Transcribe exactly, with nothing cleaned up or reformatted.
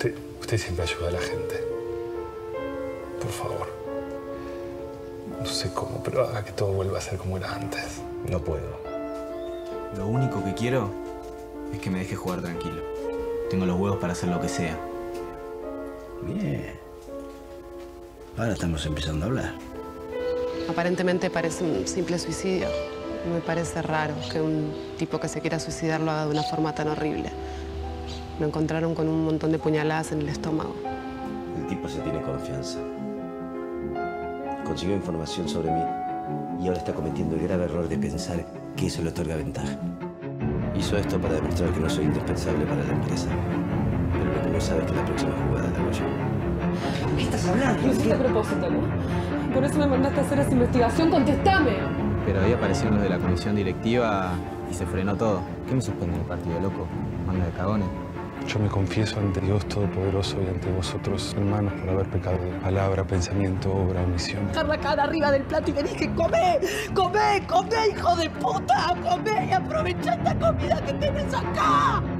Usted, usted siempre ayuda a la gente. Por favor. No sé cómo, pero haga que todo vuelva a ser como era antes. No puedo. Lo único que quiero es que me deje jugar tranquilo. Tengo los huevos para hacer lo que sea. Bien. Ahora estamos empezando a hablar. Aparentemente parece un simple suicidio. Me parece raro que un tipo que se quiera suicidar lo haga de una forma tan horrible. Lo encontraron con un montón de puñaladas en el estómago. El tipo se tiene confianza. Consiguió información sobre mí y ahora está cometiendo el grave error de pensar que eso le otorga ventaja. Hizo esto para demostrar que no soy indispensable para la empresa. Pero lo que no sabe es que la próxima jugada la hago yo. ¿Qué estás hablando? Lo hiciste a propósito, ¿no? Por eso me mandaste a hacer esa investigación. ¡Contestame! Pero ahí aparecieron los de la comisión directiva y se frenó todo. ¿Qué me suspende el partido, loco? Manda de cagones. Yo me confieso ante Dios Todopoderoso y ante vosotros, hermanos, por haber pecado de palabra, pensamiento, obra, omisión. Dejar la cara arriba del plato y le dije, comé, comé, comé, hijo de puta, comé y aprovecha esta comida que tenés acá.